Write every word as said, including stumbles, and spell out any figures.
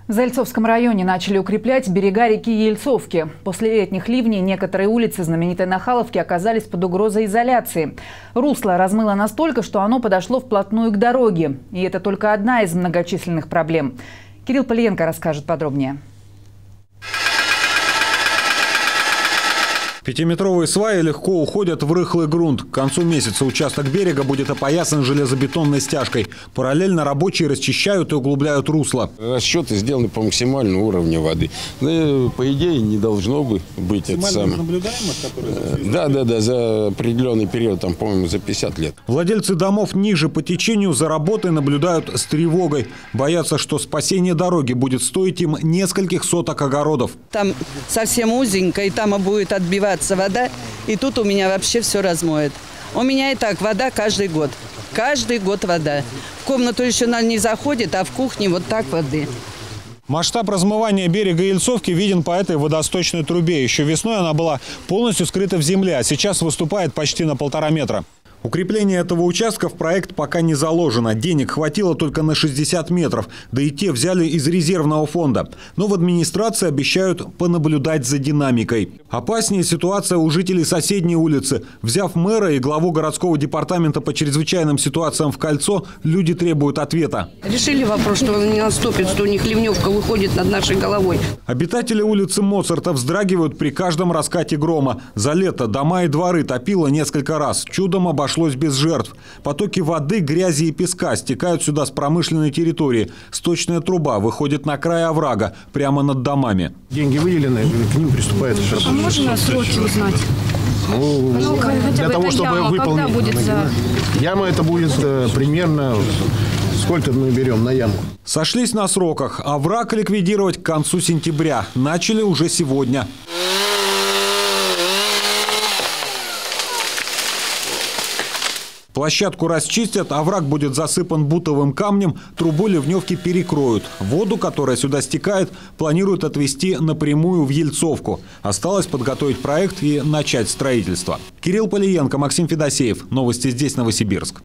В Зальцовском районе начали укреплять берега реки Ельцовки. После летних ливней некоторые улицы знаменитой Нахаловки оказались под угрозой изоляции. Русло размыло настолько, что оно подошло вплотную к дороге. И это только одна из многочисленных проблем. Кирилл Полиенко расскажет подробнее. Пятиметровые сваи легко уходят в рыхлый грунт. К концу месяца участок берега будет опоясан железобетонной стяжкой. Параллельно рабочие расчищают и углубляют русло. Расчеты сделаны по максимальному уровню воды. Ну, по идее, не должно бы быть это самое. Наблюдаемых, которые... Да, да, да, за определенный период, там, по-моему, за пятьдесят лет. Владельцы домов ниже по течению за работой наблюдают с тревогой. Боятся, что спасение дороги будет стоить им нескольких соток огородов. Там совсем узенько, и там будет отбиваться вода, и тут у меня вообще все размоет. У меня и так вода каждый год. Каждый год вода. В комнату еще она не заходит, а в кухне вот так воды. Масштаб размывания берега Ельцовки виден по этой водосточной трубе. Еще весной она была полностью скрыта в земле, а сейчас выступает почти на полтора метра. Укрепление этого участка в проект пока не заложено. Денег хватило только на шестьдесят метров, да и те взяли из резервного фонда. Но в администрации обещают понаблюдать за динамикой. Опаснее ситуация у жителей соседней улицы. Взяв мэра и главу городского департамента по чрезвычайным ситуациям в кольцо, люди требуют ответа. Решили вопрос, что он не наступит, что у них ливневка выходит над нашей головой. Обитатели улицы Моцарта вздрагивают при каждом раскате грома. За лето дома и дворы топило несколько раз. Чудом обошлось без жертв. Потоки воды, грязи и песка стекают сюда с промышленной территории. Сточная труба выходит на край оврага, прямо над домами. Деньги выделены, к ним приступает. А можно сроки узнать? Ну, ну, для того, чтобы яма, выполнить. Когда будет за... Яма это будет э, примерно... Сколько мы берем на яму? Сошлись на сроках. Овраг ликвидировать к концу сентября. Начали уже сегодня. Площадку расчистят, овраг будет засыпан бутовым камнем, трубу ливневки перекроют. Воду, которая сюда стекает, планируют отвезти напрямую в Ельцовку. Осталось подготовить проект и начать строительство. Кирилл Полиенко, Максим Федосеев. Новости здесь, Новосибирск.